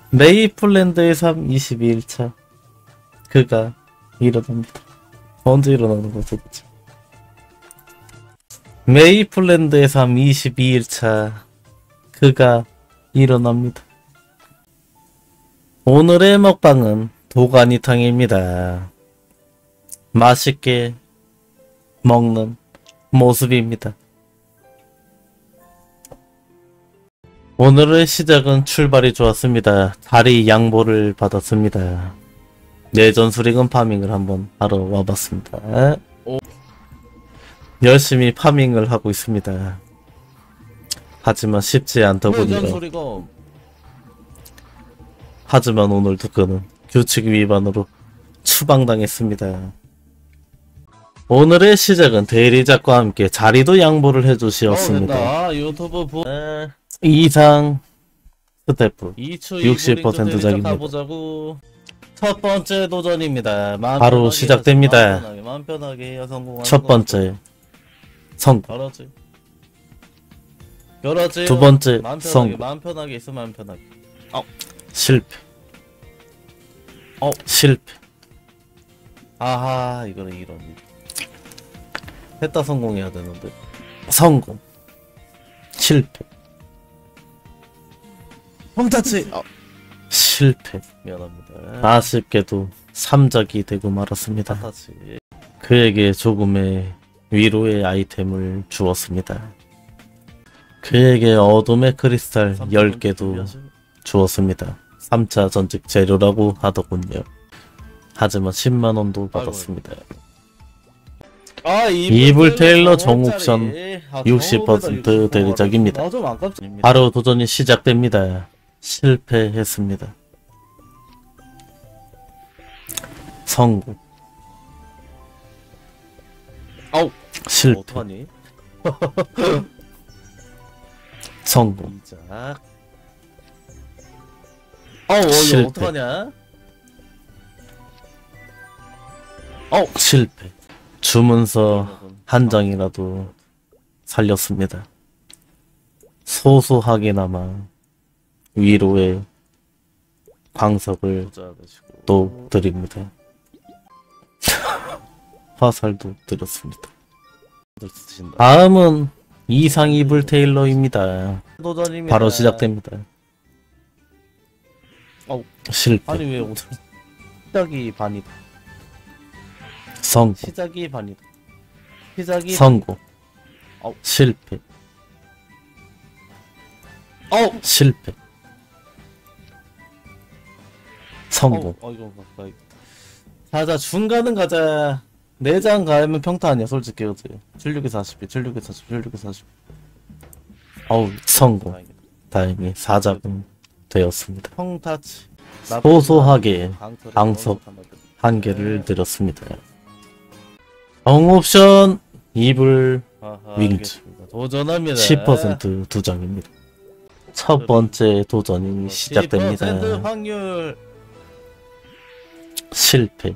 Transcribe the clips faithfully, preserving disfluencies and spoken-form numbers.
메이플랜드의 삶 이십이 일차. 그가 일어납니다. 언제 일어나는 거죠? 메이플랜드의 삶 이십이 일차. 그가 일어납니다. 오늘의 먹방은 도가니탕입니다. 맛있게 먹는 모습입니다. 오늘의 시작은 출발이 좋았습니다. 다리 양보를 받았습니다. 내전 수리금 파밍을 한번 하러 와봤습니다. 오. 열심히 파밍을 하고 있습니다. 하지만 쉽지 않다 보니까 수리금. 하지만 오늘도 그는 규칙 위반으로 추방당했습니다. 오늘의 시작은 대리작과 함께 자리도 양보를 해주시었습니다. 어, 유튜브 보... 이상 스태프 육십 퍼센트 작입니다. 첫 번째 도전입니다. 바로 시작됩니다. 마음 편하게 첫 번째 성공. 두 번째 성공. 마음 편하게 있어. 마음 편하게. 어. 실패. 어. 실패. 아하, 이거는 이런. 했다 성공해야 되는데. 성공. 실패. 펑타치. 어. 실패. 미안합니다. 아쉽게도 삼작이 되고 말았습니다. 펑타치. 그에게 조금의 위로의 아이템을 주었습니다. 그에게 어둠의 크리스탈 열 개도 주었습니다. 삼차 전직 재료라고 하더군요. 하지만 십만 원도 받았습니다. 아, 이불 테일러 정옵션 육십 퍼센트 대리작입니다. 바로 도전이 시작됩니다. 실패했습니다. 성공. 아우, 실패. 성공. 어우, 이거 어떡하냐? 어, 실패. 주문서 한 장이라도 살렸습니다. 소소하게나마 위로의 광석을 또 드립니다. 화살도 드렸습니다. 다음은 이상 이불 테일러입니다. 바로 시작됩니다. 어, 실패. 아니 왜 오늘 시작이 반이다. 성공. 시작이 반이다. 시작이 성공. 어. 실패. 어. 실패. 성공. 어, 어 이거 가까이. 자자 중간은 가자. 내장 가면 평타 아니야 솔직히. 그치? 칠십육에 사십, 칠십육에 사십, 칠십육에 사십. 어우 성공. 다행이다. 다행히 사작은 되었습니다. 평타치. 소소하게 방석 한 개를 드렸습니다. 정옵션 이불 윙즈 도전합니다. 십 퍼센트 두 장입니다. 첫 번째 도전이 시작됩니다. 십 퍼센트 확률. 실패.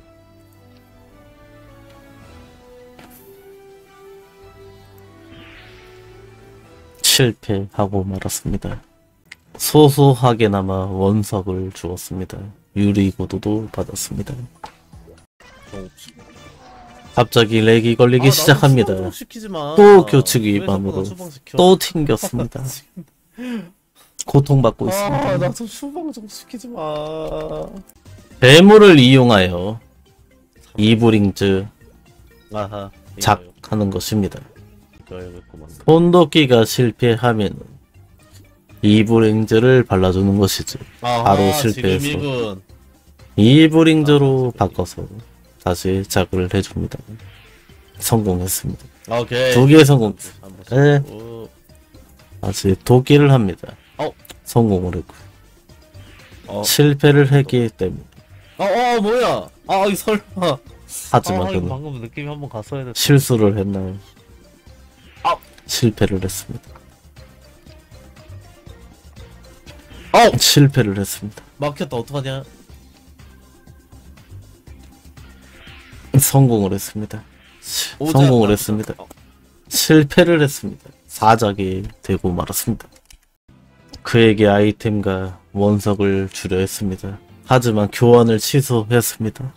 실패하고 말았습니다. 소소하게나마 원석을 주었습니다. 유리구두도 받았습니다. 갑자기 렉이 걸리기 아, 시작합니다. 또 규칙 위반으로 또 튕겼습니다. 고통받고 아, 있습니다. 나도 추방 좀 시키지 마. 괴물을 이용하여 이브링즈 작하는 것입니다. 손도끼가 실패하면 이브링즈를 발라주는 것이지. 아하, 바로 실패해서 이브링즈로 아, 바꿔서 다시 작을 해줍니다. 성공했습니다. 오케이. 두 개 성공. 네. 다시 도끼를 합니다. 어. 성공을 했고 어. 실패를 했기 때문에. 어, 어 뭐야? 아, 이 설마. 하지만 아, 그는 방금 느낌이 한번 갔어야 됐다. 실수를 했나요? 아. 실패를 했습니다. 어! 실패를 했습니다. 막혔다. 어떡하냐? 성공을 했습니다. 성공을 했습니다. 어. 실패를 했습니다. 사작이 되고 말았습니다. 그에게 아이템과 원석을 주려 했습니다. 하지만 교환을 취소했습니다.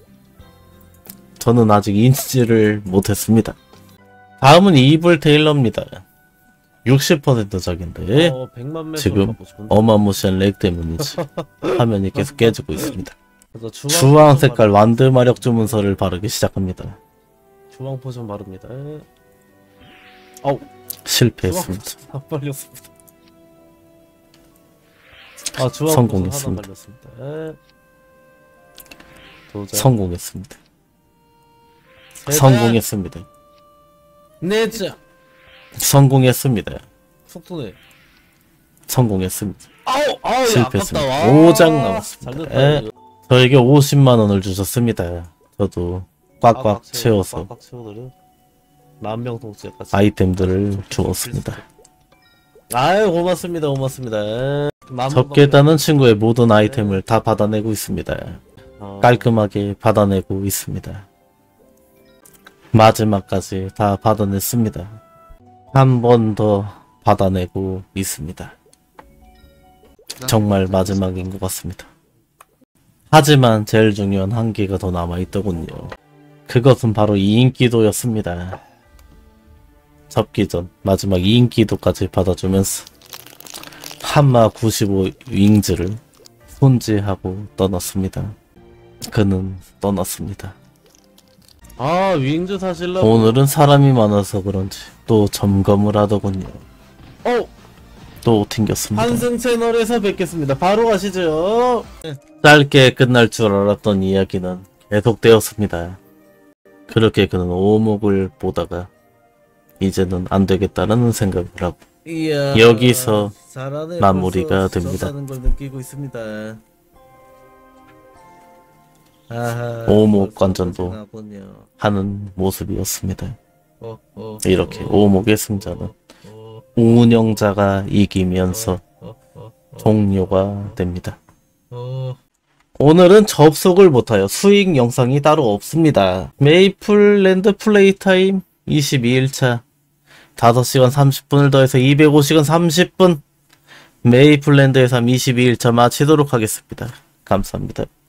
저는 아직 인지를 못했습니다. 다음은 이블 테일러입니다. 육십 퍼센트 적인데 어, 지금 어마무시한 렉 때문인지 화면이 계속 깨지고 있습니다. 주황 색깔 완드 마력 주문서를 바르기 시작합니다. 주황 포션 바릅니다. 아우 실패했습니다. 안 발렸습니다. 아 주황 성공했습니다. 포션 하나 발렸습니다. 성공했습니다. 성공했습니다. 네 장. 성공했습니다. 속도네. 성공했습니다. 아우 아우 실패했습니다. 오 장 남았습니다. 에, 저에게 오십만 원을 주셨습니다. 저도 꽉꽉 채워서 꽉꽉 채워드려. 만명 통째까지 아이템들을 주었습니다. 아유 고맙습니다. 고맙습니다. 적게 따는 친구의 모든 아이템을 다 받아내고 있습니다. 어... 깔끔하게 받아내고 있습니다. 마지막까지 다 받아냈습니다. 한 번 더 받아내고 있습니다. 정말 마지막인 것 같습니다. 하지만 제일 중요한 한 개가 더 남아있더군요. 그것은 바로 이인기도였습니다. 접기 전 마지막 이인기도까지 받아주면서 한마 구십오 윙즈를 손질하고 떠났습니다. 그는 떠났습니다. 아 윙즈 사실라고 오늘은 사람이 많아서 그런지 또 점검을 하더군요. 어! 또 튕겼습니다. 한승 채널에서 뵙겠습니다. 바로 가시죠. 짧게 끝날 줄 알았던 이야기는 계속되었습니다. 그렇게 그는 오목을 보다가 이제는 안 되겠다는 생각을 하고 이야, 여기서 잘하네. 마무리가 됩니다. 걸 느끼고 있습니다. 아하, 오목 관전도 하는 모습이었습니다. 어, 어, 이렇게 어, 오목의 승자는 어, 운영자가 이기면서 어, 어, 어, 종료가 됩니다. 어. 오늘은 접속을 못하여 수익 영상이 따로 없습니다. 메이플랜드 플레이 타임 이십이 일차 다섯 시간 삼십 분을 더해서 이백오 시간 삼십 분 메이플랜드의 삶 이십이 일차 마치도록 하겠습니다. 감사합니다.